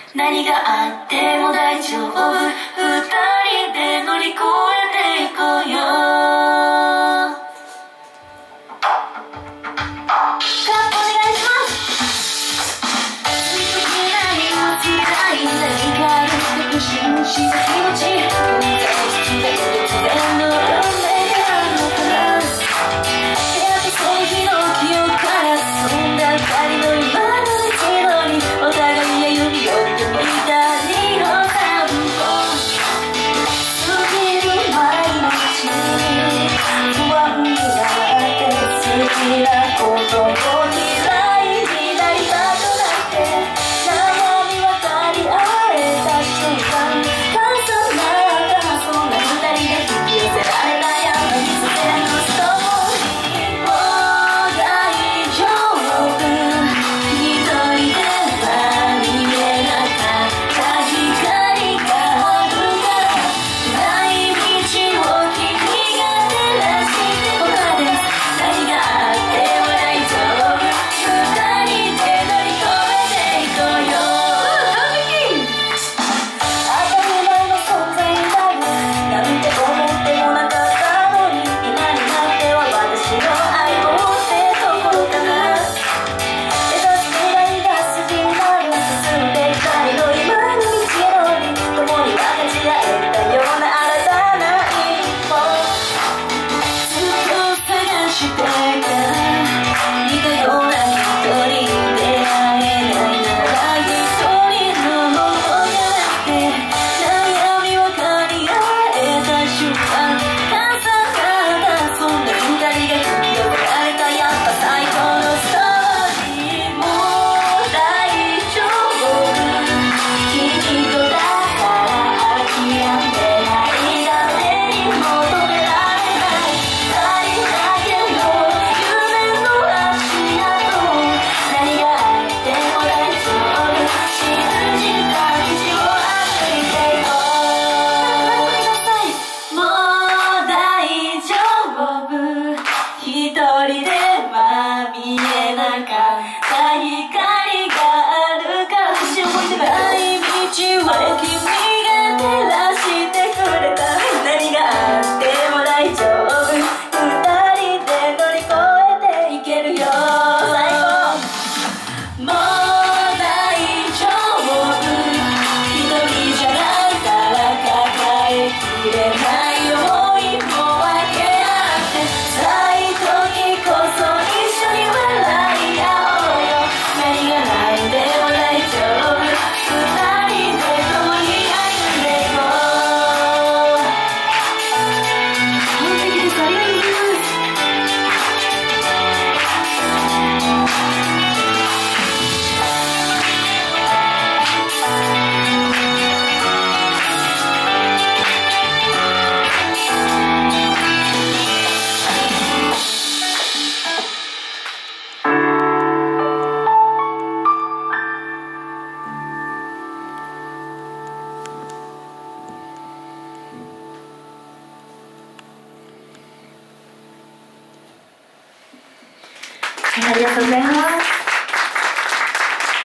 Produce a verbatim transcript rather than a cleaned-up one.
何があっても大丈夫、二人で乗り越えていこうよ。カットお願いします。つい時何もつらい何かあるって心した気持ち、今回突然突然の運命があるのかな。出会ったその日の記憶からそんな二人の今の一度にお互い歩み寄ってみた二の散歩、過ぎる毎日に不安になって好きなことを嫌いになりたくなって、悩み分かり合えた瞬間、重なったそんな二人で引き寄せられた山にそれのストーリー。もう大丈夫、一人では見えなかった光があるから、暗い道を君が照らして他です。何があっても大丈夫、二人で乗り越えていこうよ。当たり前の存在になるなんて思ってもなかったのに、今になっては私の愛をってところかな。目指す未来が筋になる、進んでいきたいの今の道へのに、共に分かち合えたような新たな一歩、ずっと探してた似たような人に出会えないなら、一人の方がなくて、悩み分かり合えた瞬間、重なったそんな二人が引き寄せられたやっぱ最高のストーリー。もう大丈夫、君とだから諦めない誰にも止められない二人だけの夢の足跡、何があっても大丈夫、信じた道を歩いていこう。もう大丈夫、一人では見えなかった光があるから、星を越えてない道を君が照らしてくれた。何があっても大丈夫、二人で乗り越えていけるよ。最高。もう大丈夫、一人じゃないから抱えきれない想いも分け合って、辛い時こそ一緒に笑い合おうよ。何が何でも大丈夫、二人で共に歩んでいこう。完璧です、ありがとうございます。ありがとうございます。